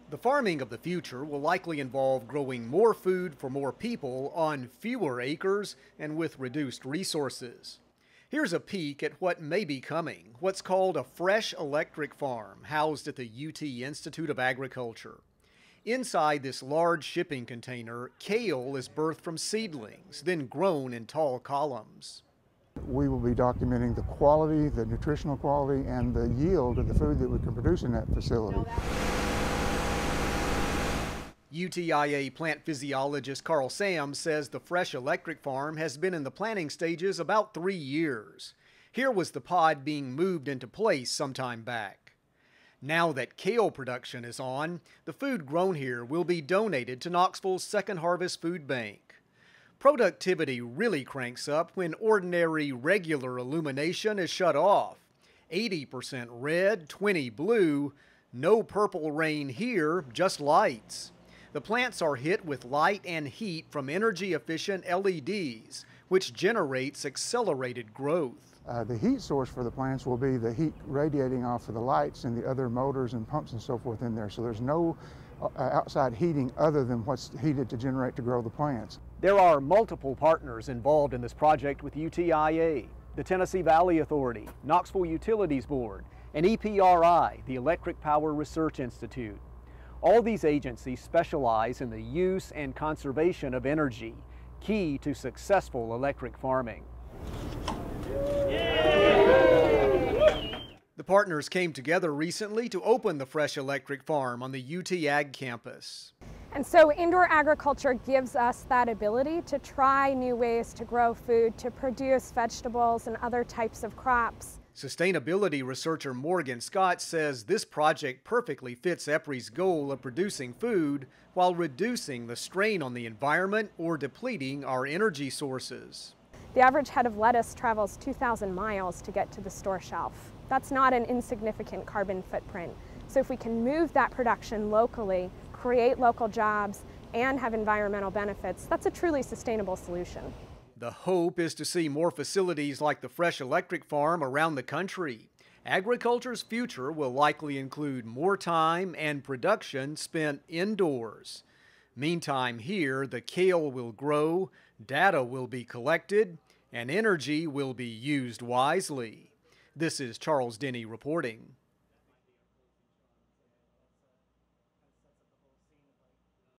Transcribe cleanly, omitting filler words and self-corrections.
The farming of the future will likely involve growing more food for more people on fewer acres and with reduced resources. Here's a peek at what may be coming, what's called a fresh electric farm housed at the UT Institute of Agriculture. Inside this large shipping container, kale is birthed from seedlings, then grown in tall columns. We will be documenting the quality, the nutritional quality, and the yield of the food that we can produce in that facility. UTIA plant physiologist Carl Sams says the fresh electric farm has been in the planning stages about 3 years. Here was the pod being moved into place some time back. Now that kale production is on, the food grown here will be donated to Knoxville's Second Harvest Food Bank. Productivity really cranks up when ordinary, regular illumination is shut off. 80% red, 20 blue, no purple rain here, just lights. The plants are hit with light and heat from energy-efficient LEDs, which generates accelerated growth. The heat source for the plants will be the heat radiating off of the lights and the other motors and pumps and so forth in there. So there's no outside heating other than what's heated to generate to grow the plants. There are multiple partners involved in this project with UTIA, the Tennessee Valley Authority, Knoxville Utilities Board, and EPRI, the Electric Power Research Institute. All these agencies specialize in the use and conservation of energy, key to successful electric farming. The partners came together recently to open the fresh electric farm on the UT Ag campus. And so indoor agriculture gives us that ability to try new ways to grow food, to produce vegetables and other types of crops. Sustainability researcher Morgan Scott says this project perfectly fits EPRI's goal of producing food while reducing the strain on the environment or depleting our energy sources. The average head of lettuce travels 2,000 miles to get to the store shelf. That's not an insignificant carbon footprint. So if we can move that production locally, create local jobs, and have environmental benefits, that's a truly sustainable solution. The hope is to see more facilities like the fresh electric farm around the country. Agriculture's future will likely include more time and production spent indoors. Meantime, here, the kale will grow, data will be collected, and energy will be used wisely. This is Charles Denny reporting.